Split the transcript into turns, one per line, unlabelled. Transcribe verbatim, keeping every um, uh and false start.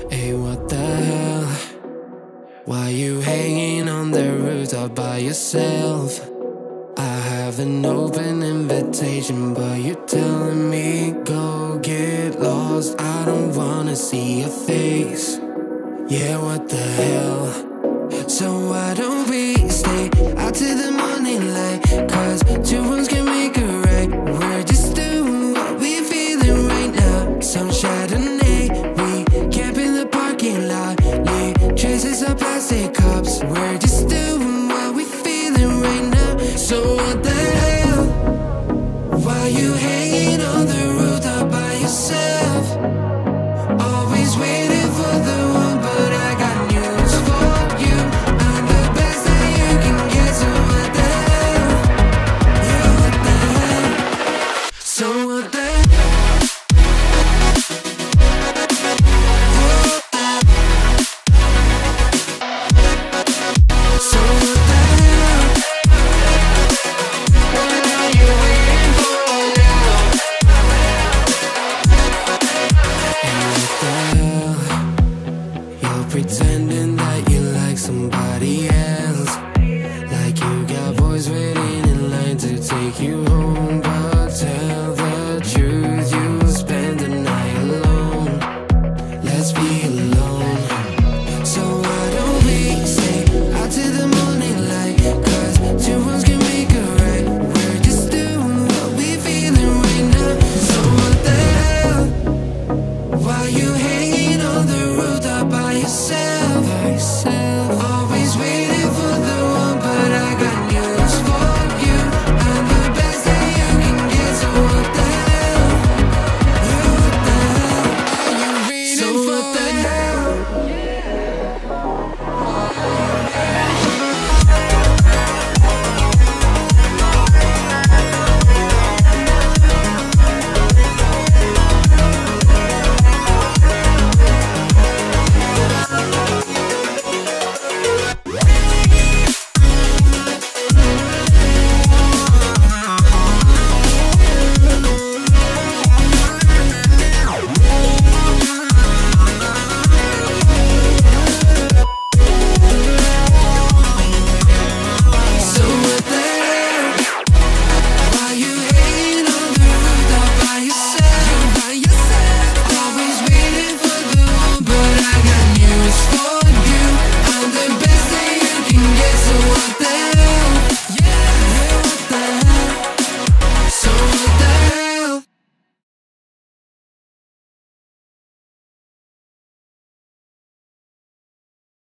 Hey, what the hell? Why you hanging on the rooftop by yourself? I have an open invitation, but you're telling me go get lost. I don't wanna see your face. Yeah, what the hell? So why don't we stay out till the morning light? Cause two wrongs can make a right. We're